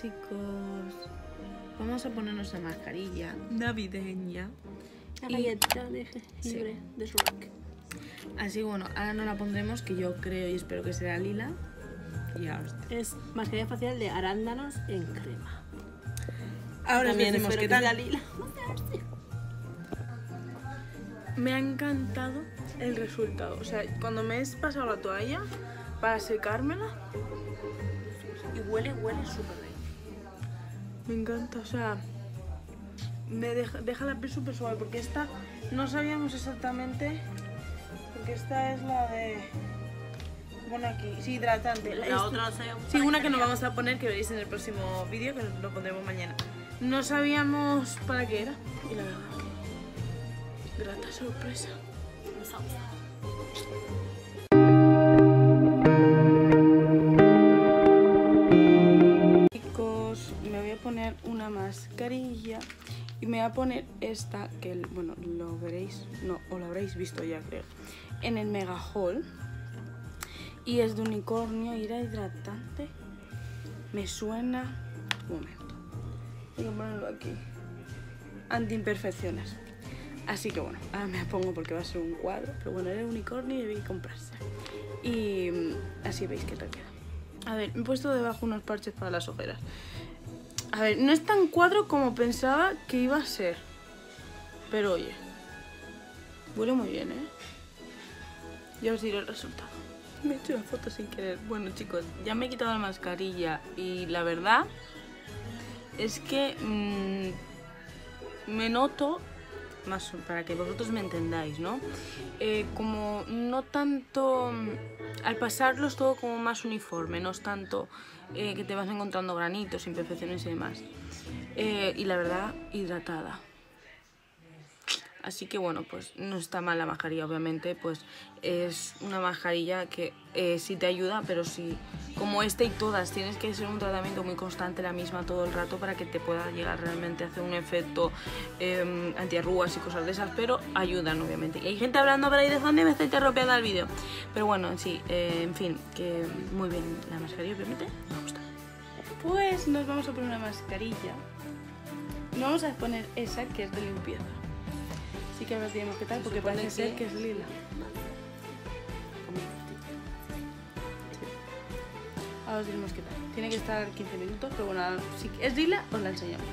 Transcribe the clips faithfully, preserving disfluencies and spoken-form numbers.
chicos, vamos a ponernos la mascarilla navideña. La galleta de jengibre de Shrek. Así que bueno, ahora nos la pondremos, que yo creo y espero que sea lila. Y ahora es mascarilla facial de arándanos en crema. Ahora también decimos espero qué que tal. sea lila. Me ha encantado el resultado. O sea, cuando me he pasado la toalla para secármela, Y huele, huele súper bien. me encanta. O sea, me deja, deja la piel súper suave. Porque esta no sabíamos exactamente. Porque esta es la de. Bueno, aquí, sí, hidratante. La Esta- otra no sabíamos Sí, para una qué que nos era. vamos a poner, que veréis en el próximo vídeo, que lo pondremos mañana. No sabíamos para qué era. Y la verdad que. Grata sorpresa. Nos ha gustado. Chicos, me voy a poner una mascarilla y me voy a poner esta que, bueno, lo veréis, no, o lo habréis visto ya creo, en el Mega Haul, y es de unicornio y era hidratante. Me suena, un momento, voy a ponerlo aquí, anti-imperfecciones. Así que bueno, ahora me la pongo porque va a ser un cuadro, pero bueno, era unicornio y debí comprarse. Y mm, así veis qué tal queda. A ver, me he puesto debajo unos parches para las ojeras. A ver, no es tan cuadro como pensaba que iba a ser. Pero oye, huele muy bien, ¿eh? Ya os diré el resultado. Me he hecho una foto sin querer. Bueno, chicos, ya me he quitado la mascarilla y la verdad es que mmm, me noto, más para que vosotros me entendáis, ¿no? Eh, como no tanto, al pasarlos todo como más uniforme, no es tanto eh, que te vas encontrando granitos, imperfecciones y demás. Eh, y la verdad, hidratada. Así que bueno, pues no está mal la mascarilla, obviamente, pues es una mascarilla que eh, sí te ayuda, pero sí, como esta y todas, tienes que hacer un tratamiento muy constante, la misma todo el rato, para que te pueda llegar realmente a hacer un efecto eh, antiarrugas y cosas de esas, pero ayudan, obviamente. Y hay gente hablando por ahí de dónde me está interrumpiendo el vídeo, pero bueno, sí, eh, en fin, que muy bien la mascarilla, obviamente, me gusta. Pues nos vamos a poner una mascarilla, nos vamos a poner esa que es de limpieza. Así que ahora diremos qué tal, porque parece ser que es lila. Ahora os diremos qué tal. Tiene que estar quince minutos, pero bueno, si es lila, os la enseñamos.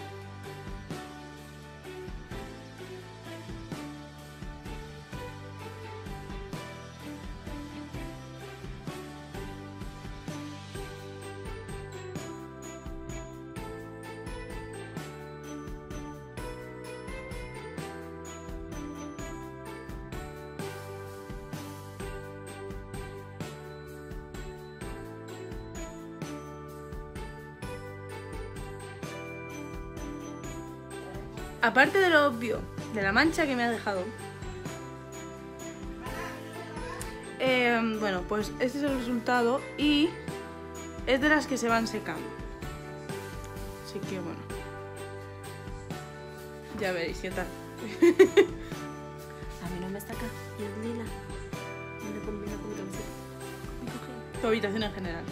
Aparte de lo obvio, de la mancha que me ha dejado, eh, bueno, pues este es el resultado y es de las que se van secando. Así que bueno, ya veréis qué tal. A mí no me está acá. Y es lila. No le combina con mi camiseta. Me coge. Tu habitación en general.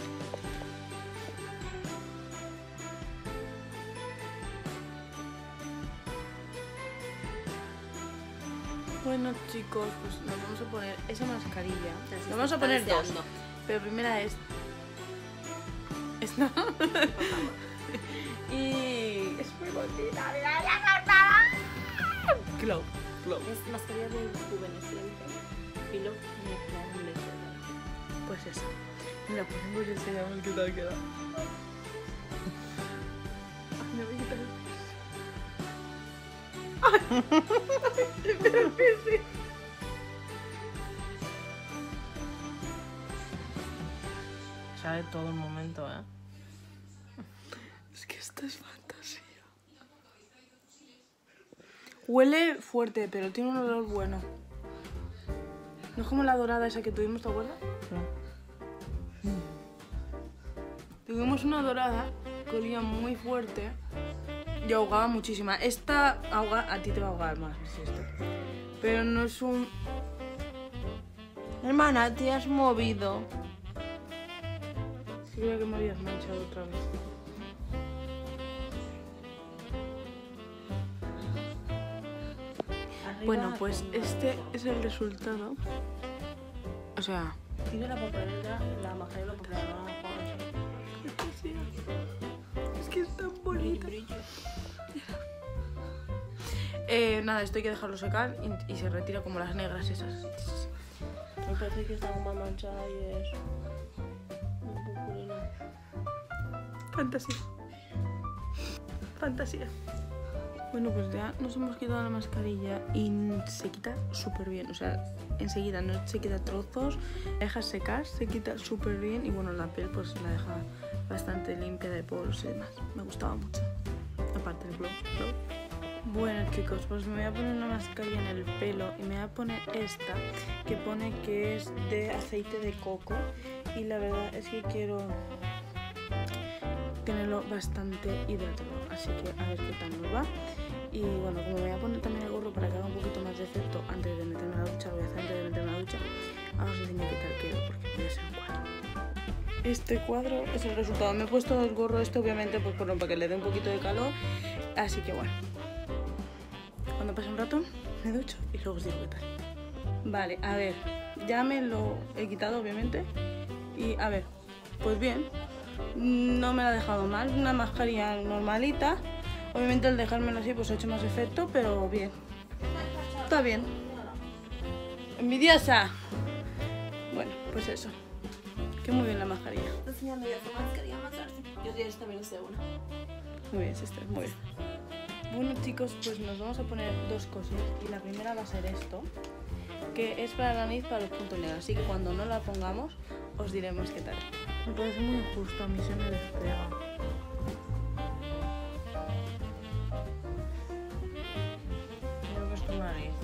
Bueno chicos, pues nos vamos a poner esa mascarilla. Nos vamos a poner dos, pero primera es esta. Y es muy bonita. Glow, glow. Es mascarilla de rejuveneciente. Pilo mezclable. Pues esa. Mira, ponemos y enseñamos qué tal queda. Ay, me voy a quitar el Sabe todo el momento, ¿eh? Es que esto es fantasía. Huele fuerte, pero tiene un olor bueno. No es como la dorada esa que tuvimos, ¿te acuerdas? Sí. Tuvimos una dorada que olía muy fuerte y ahogaba muchísima. Esta ahoga, a ti te va a ahogar más, es esto. Pero no es un... Hermana, te has movido. Sí, creo que me habías manchado otra vez. Bueno, pues este es el resultado. O sea... Tiene la papelera, la mascarilla la papelera, no la mejor. Es que es tan bonita. Eh, nada, esto hay que dejarlo secar y, y se retira como las negras esas. Me parece que está más manchada y es un purpurina. Fantasía. Fantasía. Bueno, pues ya nos hemos quitado la mascarilla y se quita súper bien. O sea, enseguida no se quita trozos, la deja secar, se quita súper bien y bueno, la piel pues la deja bastante limpia de poros y demás. Me gustaba mucho. Aparte del glow. glow. Bueno chicos, pues me voy a poner una mascarilla en el pelo y me voy a poner esta que pone que es de aceite de coco y la verdad es que quiero tenerlo bastante hidratado, así que a ver qué tal nos va. Y bueno, como me voy a poner también el gorro para que haga un poquito más de efecto antes de meterme a la ducha, lo voy a hacer antes de meterme a la ducha. Vamos a enseñar qué tal quedo porque voy a hacer un cuadro. Este cuadro es el resultado. Me he puesto el gorro este obviamente pues, bueno, para que le dé un poquito de calor, así que bueno. Cuando pase un rato me ducho y luego os digo qué tal. Vale, a ver, ya me lo he quitado obviamente y a ver, pues bien, no me la ha dejado mal, una mascarilla normalita. Obviamente al dejármelo así pues ha hecho más efecto, pero bien. Está bien. Envidiosa. Bueno, pues eso. Que muy bien la mascarilla. Estoy enseñando ya tu mascarilla más tarde. Yo ya también hice una. Muy bien, sister, muy bien. Bueno chicos, pues nos vamos a poner dos cosas y la primera va a ser esto, que es para la nariz, para los puntos negros, así que cuando no la pongamos os diremos qué tal. Me parece muy injusto, a mí se me despega. Creo que es tu nariz.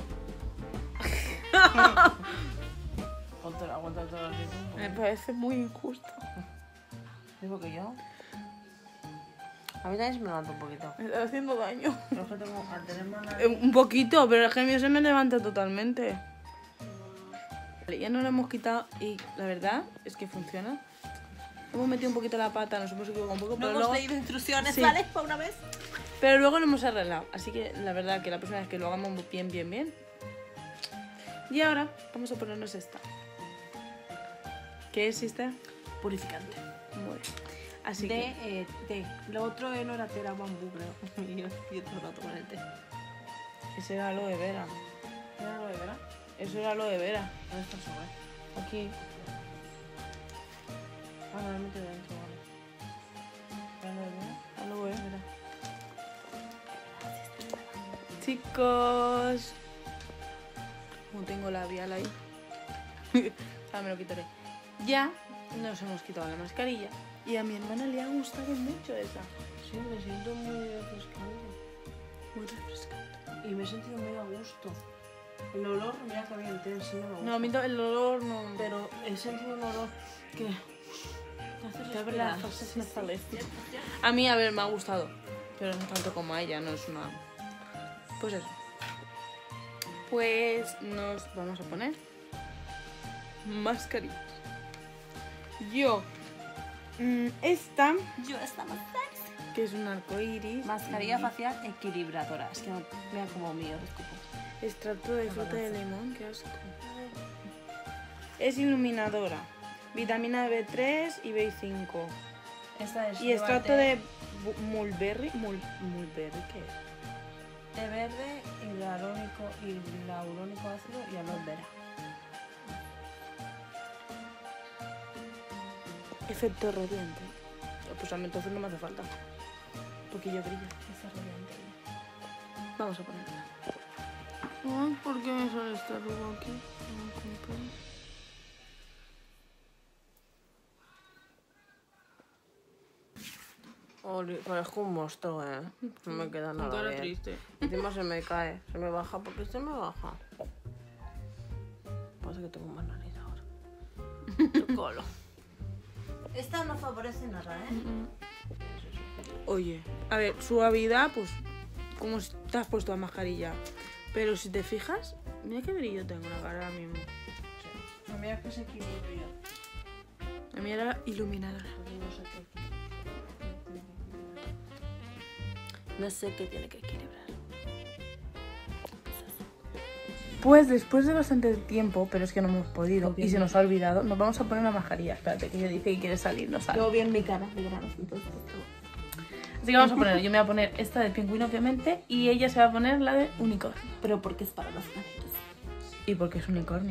Aguanta, aguanta todo así. Me parece muy injusto. Digo que yo. A mí también se me levanta un poquito. Me está haciendo daño. Pero es que tengo, al tener más Eh, nariz... Un poquito, pero el gemio se me levanta totalmente. Vale, ya nos lo hemos quitado y la verdad es que funciona. Hemos metido un poquito la pata, nos hemos equivocado un poco, No pero hemos luego, leído instrucciones, Sí. ¿vale? Para una vez. pero luego lo hemos arreglado. Así que la verdad que la próxima vez que lo hagamos bien, bien, bien. Y ahora vamos a ponernos esta. ¿Qué es esta? Purificante. Muy bien. Así De, que eh, té. Lo otro no era té, era bambú, creo. Y yo, yo todo el rato con el té. ese era aloe vera. ¿Era lo de verdad? Eso era aloe vera. ¿Dónde está el sobre? Aquí. Ah, no, lo he metido dentro, vale. ¿Era lo de verdad? Aloe vera. Chicos. Como tengo labial ahí. Ahora me lo quitaré. Ya nos hemos quitado la mascarilla. Y a mi hermana le ha gustado mucho esa. Sí, me siento muy refrescante. Muy refrescante. Y me he sentido muy a gusto. El olor, mira que bien, el té en sí no me gusta. No, a mí el olor no. Pero he sentido un olor que te hace Te abre respirar. las fauces Sí, sí. nasales. Cierto, cierto. A mí, a ver, me ha gustado. Pero no tanto como a ella, no es una... Pues eso. Pues nos vamos a poner mascarillas. Yo, mm, esta, Yo esta mascarilla. que es un arco iris. Mascarilla facial equilibradora. Es que no, mira como mío, disculpa. Extracto de fruta de limón, qué asco. Es iluminadora. Vitamina B tres y B cinco. Esta es Y extracto de bu- mulberry. Mul, mulberry, ¿qué es? té verde, hialurónico, hialurónico ácido y aloe vera. Efecto radiante. Pues a mí entonces no me hace falta. Porque yo brillo. Esta radiante. Vamos a ponerla. Ay, ¿por qué me sale esta arruga aquí? No comprendo. Oli, parezco un monstruo, eh. No me queda nada cara bien. triste. Encima se me cae, se me baja. ¿Por qué se me baja? Pasa que tengo más nariz ahora. Tu colo. Esta no favorece nada, ¿eh? Oye, a ver, suavidad, pues como si te has puesto la mascarilla. Pero si te fijas, mira qué brillo tengo en la cara ahora mismo. No me hagas que se equilibrio. A mí era iluminadora. No sé qué. No sé qué tiene que equilibrar. Pues después de bastante tiempo, pero es que no hemos podido y se nos ha olvidado, nos vamos a poner una mascarilla. Espérate, que ella dice que quiere salir, no sale. Yo bien mi cara de granos, entonces... Así que vamos a poner, yo me voy a poner esta de pingüino obviamente y ella se va a poner la de unicornio. Pero porque es para los manitos. ¿Y por qué es unicornio?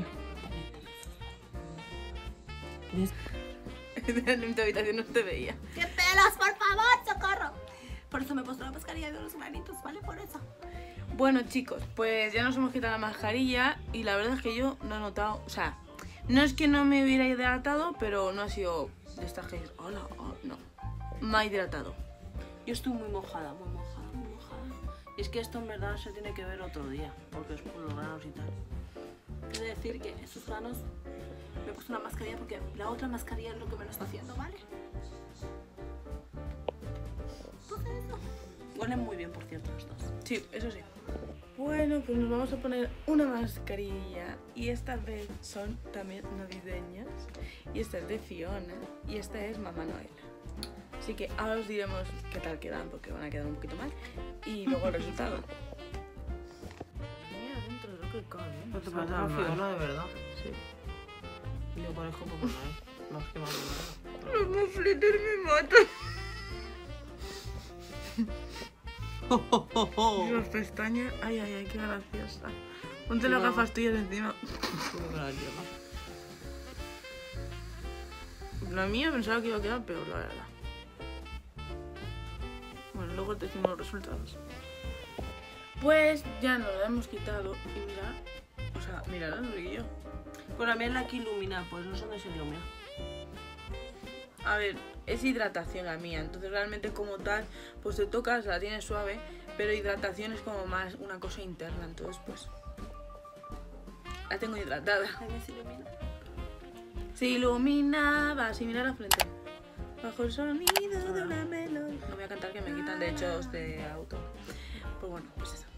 En tu habitación no te veía. ¡Qué pelas, por favor, socorro! Por eso me he puesto la mascarilla de los granitos, ¿vale? Por eso. Bueno, chicos, pues ya nos hemos quitado la mascarilla y la verdad es que yo no he notado, o sea, no es que no me hubiera hidratado, pero no ha sido de estas que dices, hola, oh, no, me ha hidratado. Yo estoy muy mojada, muy mojada, muy mojada. Y es que esto en verdad se tiene que ver otro día, porque es por los granos y tal. Quiero decir que esos granos me he puesto una mascarilla porque la otra mascarilla es lo que me lo está haciendo, ¿vale? Entonces eso. Huelen muy bien, por cierto, los dos. Sí, eso sí. Bueno, pues nos vamos a poner una mascarilla y esta vez son también navideñas y esta es de Fiona y esta es Mamá Noel. Así que ahora os diremos qué tal quedan porque van a quedar un poquito mal y luego el resultado. Mira, dentro de lo que cabe, ¿eh? No te parece a Fiona de verdad. Sí. Y yo parezco Papá Noel. Más que Mamá Noel. Los mofletes me matan. Oh, oh, oh, oh. Y las pestañas, ay, ay, ay, qué graciosa. Ponte las No. gafas tuyas encima. Tengo que la lleva. La mía pensaba que iba a quedar peor, la verdad. Bueno, luego te decimos los resultados. Pues ya nos lo hemos quitado y mira, o sea, mira el brillo. Bueno, a mí es la que ilumina, pues no sé dónde se ilumina. A ver, es hidratación la mía, entonces realmente como tal, pues te tocas, la tienes suave, pero hidratación es como más una cosa interna, entonces pues la tengo hidratada. A mí se ilumina. Se iluminaba, así mira la frente. Bajo el sonido de una melodía. No voy a cantar que me quitan derechos de autor. Pues bueno, pues eso.